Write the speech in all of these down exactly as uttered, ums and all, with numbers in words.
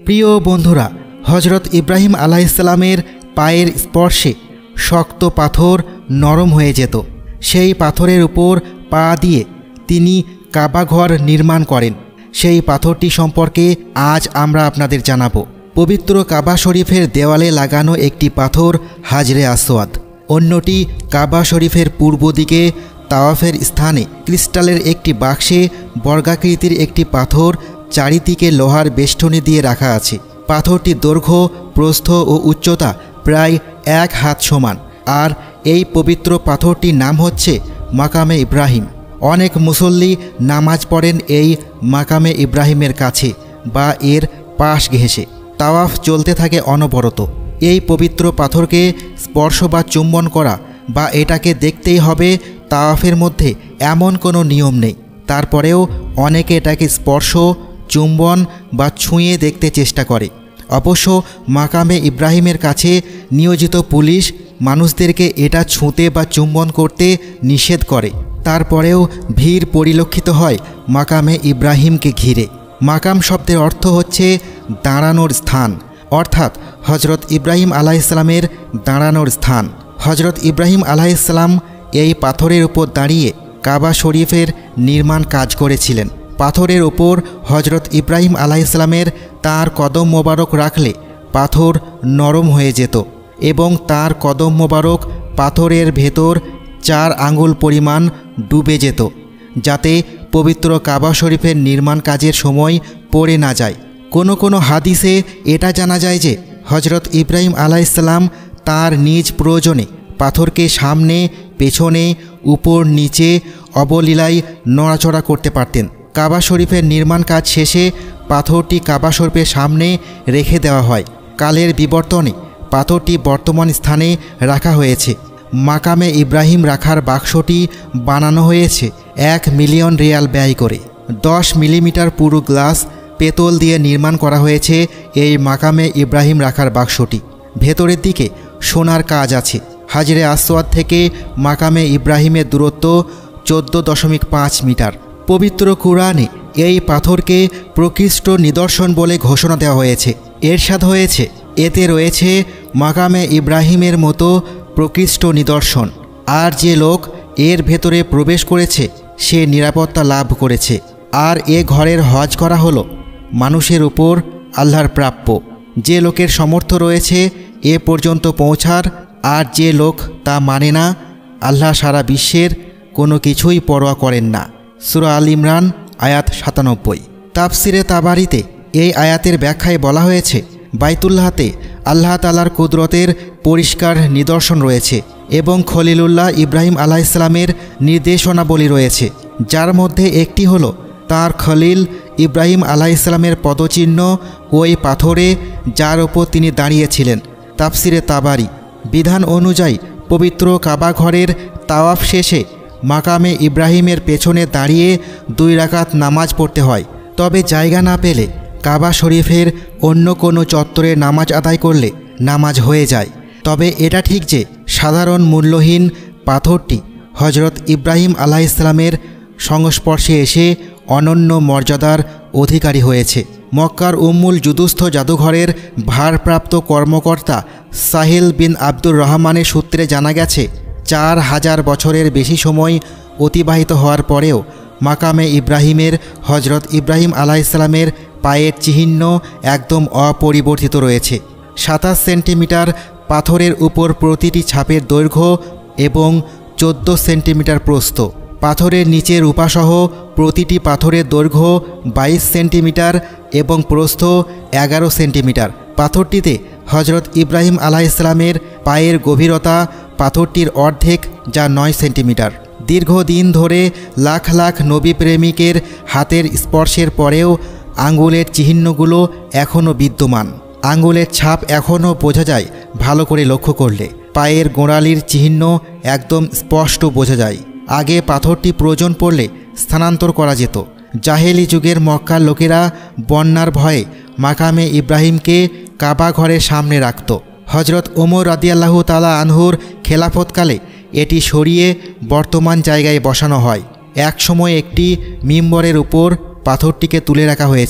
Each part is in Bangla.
প্রিয় বন্ধুরা, হজরত ইব্রাহিম আলাইহিসসালামের পায়ের স্পর্শে শক্ত পাথর নরম হয়ে যেত। সেই পাথরের উপর পা দিয়ে তিনি কাবাঘর নির্মাণ করেন। সেই পাথরটি সম্পর্কে আজ আমরা আপনাদের জানাবো। পবিত্র কাবা শরীফের দেওয়ালে লাগানো একটি পাথর হাজরে আসওয়াদ, অন্যটি কাবা শরীফের পূর্ব দিকে তাওয়াফের স্থানে ক্রিস্টালের একটি বাক্সে বর্গাকৃতির একটি পাথর চারিদিকে লোহার বেষ্টনী দিয়ে রাখা আছে। পাথরটির দৈর্ঘ্য, প্রস্থ ও উচ্চতা প্রায় এক হাত সমান। আর এই পবিত্র পাথরটির নাম হচ্ছে মাকামে ইব্রাহিম। অনেক মুসল্লি নামাজ পড়েন এই মাকামে ইব্রাহিমের কাছে বা এর পাশ ঘেঁষে। তাওয়াফ চলতে থাকে অনবরত। এই পবিত্র পাথরকে স্পর্শ বা চুম্বন করা বা এটাকে দেখতেই হবে তাওয়াফের মধ্যে এমন কোনো নিয়ম নেই। তারপরেও অনেকে এটাকে স্পর্শ, চুম্বন বা ছুঁয়ে দেখতে চেষ্টা করে। অবশ্য মাকামে ইব্রাহিমের কাছে নিয়োজিত পুলিশ মানুষদেরকে এটা ছুঁতে বা চুম্বন করতে নিষেধ করে। তারপরেও ভিড় পরিলক্ষিত হয় মাকামে ইব্রাহিমকে ঘিরে। মাকাম শব্দের অর্থ হচ্ছে দাঁড়ানোর স্থান, অর্থাৎ হজরত ইব্রাহিম আলাইহিসসালামের দাঁড়ানোর স্থান। হজরত ইব্রাহিম আলাইহিসসালাম এই পাথরের উপর দাঁড়িয়ে কাবা শরীফের নির্মাণ কাজ করেছিলেন। পাথরের ওপর হজরত ইব্রাহিম আলাইহিসসালামের তাঁর কদম মোবারক রাখলে পাথর নরম হয়ে যেত এবং তাঁর কদম মোবারক পাথরের ভেতর চার আঙ্গুল পরিমাণ ডুবে যেত, যাতে পবিত্র কাবা শরীফের নির্মাণ কাজের সময় পড়ে না যায়। কোনো কোনো হাদিসে এটা জানা যায় যে হজরত ইব্রাহিম আলাইহিসসালাম তাঁর নিজ প্রয়োজনে পাথরকে সামনে, পেছনে, উপর নিচে অবলীলায় নড়াচড়া করতে পারতেন। কাবা শরীফের নির্মাণ কাজ শেষে পাথরটি কাবা শরীফের সামনে রেখে দেওয়া হয়। কালের বিবর্তনে পাথরটি বর্তমান স্থানে রাখা হয়েছে। মাকামে ইব্রাহিম রাখার বাক্সটি বানানো হয়েছে এক মিলিয়ন রিয়াল ব্যয় করে। দশ মিলিমিটার পুরু গ্লাস পেতল দিয়ে নির্মাণ করা হয়েছে এই মাকামে ইব্রাহিম রাখার বাক্সটি। ভেতরের দিকে সোনার কাজ আছে। হাজরে আসওয়াদ থেকে মাকামে ইব্রাহিমের দূরত্ব চোদ্দ দশমিক পাঁচ মিটার। পবিত্র কুরআনে এই পাথরকে প্রকৃষ্ট নিদর্শন বলে ঘোষণা দেওয়া হয়েছে। এরশাদ হয়েছে, এতে রয়েছে মাকামে ইব্রাহিমের মতো প্রকৃষ্ট নিদর্শন। আর যে লোক এর ভেতরে প্রবেশ করেছে সে নিরাপত্তা লাভ করেছে। আর এ ঘরের হজ করা হলো মানুষের উপর আল্লাহর প্রাপ্য। যে লোকের সামর্থ্য রয়েছে এ পর্যন্ত পৌঁছার, আর যে লোক তা মানে না, আল্লাহ সারা বিশ্বের কোনো কিছুই পরোয়া করেন না। সূরা আল ইমরান আয়াত সাতানব্বই। তাফসিরে তাবারিতে এই আয়াতের ব্যাখ্যায় বলা হয়েছে, বাইতুল্লাহতে আল্লাহ তাআলার কুদরতের পরিষ্কার নিদর্শন রয়েছে এবং খলিলুল্লাহ ইব্রাহিম আলাইহিসসালামের নির্দেশনাবলী রয়েছে, যার মধ্যে একটি হলো তার খলিল ইব্রাহিম আলাইহিসসালামের পদচিহ্ন ওই পাথরে যার ওপর তিনি দাঁড়িয়েছিলেন। তাফসিরে তাবারি বিধান অনুযায়ী পবিত্র কাবা ঘরের তাওয়াফ শেষে মাকামে ইব্রাহিমের পেছনে দাঁড়িয়ে দুই রাকাত নামাজ পড়তে হয়। তবে জায়গা না পেলে কাবা শরীফের অন্য কোনো চত্বরে নামাজ আদায় করলে নামাজ হয়ে যায়। তবে এটা ঠিক যে সাধারণ মূল্যহীন পাথরটি হজরত ইব্রাহিম আলাইহিসসালামের সংস্পর্শে এসে অনন্য মর্যাদার অধিকারী হয়েছে। মক্কার উম্মুল জুদুস্থ জাদুঘরের ভারপ্রাপ্ত কর্মকর্তা সাহিল বিন আব্দুর রহমানের সূত্রে জানা গেছে, চার হাজার বছরের বেশি সময় অতিবাহিত হওয়ার পরেও মাকামে ইব্রাহিমের হজরত ইব্রাহিম আলাইহিসসালামের পায়ের চিহ্ন একদম অপরিবর্তিত রয়েছে। সাতাশ সেন্টিমিটার পাথরের উপর প্রতিটি ছাপের দৈর্ঘ্য এবং চোদ্দো সেন্টিমিটার প্রস্থ। পাথরের নিচের রূপাসহ প্রতিটি পাথরের দৈর্ঘ্য বাইশ সেন্টিমিটার এবং প্রস্থ এগারো সেন্টিমিটার। পাথরটিতে হজরত ইব্রাহিম আলাইহিসসালামের পায়ের গভীরতা পাথরটির অর্ধেক, যা নয় সেন্টিমিটার। দীর্ঘদিন ধরে লাখ লাখ নবী প্রেমিকের হাতের স্পর্শের পরেও আঙ্গুলের চিহ্নগুলো এখনও বিদ্যমান। আঙ্গুলের ছাপ এখনও বোঝা যায় ভালো করে লক্ষ্য করলে। পায়ের গোড়ালির চিহ্ন একদম স্পষ্ট বোঝা যায়। আগে পাথরটি প্রয়োজন পড়লে স্থানান্তর করা যেত। জাহেলি যুগের মক্কার লোকেরা বন্যার ভয়ে মাকামে ইব্রাহিমকে কাবা ঘরের সামনে রাখত। হজরত ওমর রাদিয়াল্লাহু তাআলা আনহুর খেলাফতকালে এটি সরিয়ে বর্তমান জায়গায় বসানো হয়। এক সময় একটি মিম্বরের উপর পাথরটিকে তুলে রাখা হয়েছিল।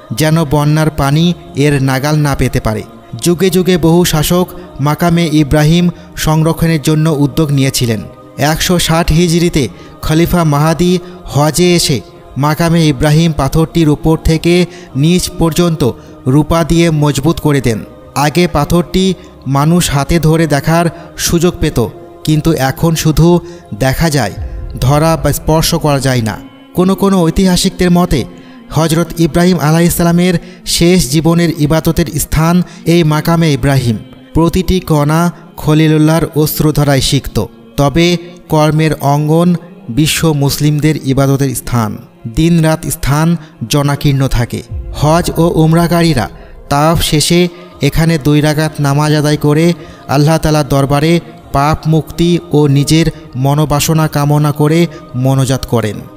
যেন বন্যার পানি এর নাগাল না পেতে পারে। যুগে যুগে বহু শাসক মাকামে ইব্রাহিম সংরক্ষণের জন্য উদ্যোগ নিয়েছিলেন। একশো ষাট হিজরিতে খলিফা মাহাদি হজে এসে মাকামে ইব্রাহিম পাথরটির উপর থেকে নিচ পর্যন্ত রূপা দিয়ে মজবুত করে দেন। আগে পাথরটি মানুষ হাতে ধরে দেখার সুযোগ পেত, কিন্তু এখন শুধু দেখা যায়, ধরা বা স্পর্শ করা যায় না। কোনো কোনো ঐতিহাসিকদের মতে হজরত ইব্রাহিম আলাইহিসসালামের শেষ জীবনের ইবাদতের স্থান এই মাকামে ইব্রাহিম। প্রতিটি কণা খলিলুল্লাহর অশ্রুধারায় সিক্ত। তবে কর্মের অঙ্গন বিশ্ব মুসলিমদের ইবাদতের স্থান। দিন রাত স্থান জনাকীর্ণ থাকে। হজ ও উমরাকারীরা তাওয়াফ শেষে এখানে দুই রাকাত নামাজ আদায় করে আল্লাহ তাআলার দরবারে পাপ মুক্তি ও নিজের মনোবাসনা কামনা করে মোনাজাত করেন।